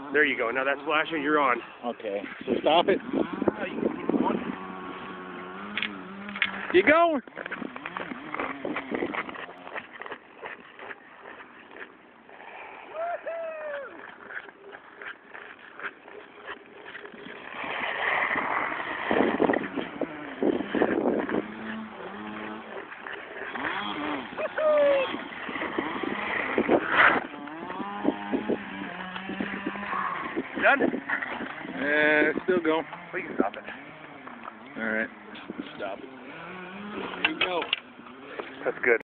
There you go. Now that's flashing. You're on. Okay. So stop it. You going? Done? Still going. We can stop it. All right. Stop it. There you go. That's good.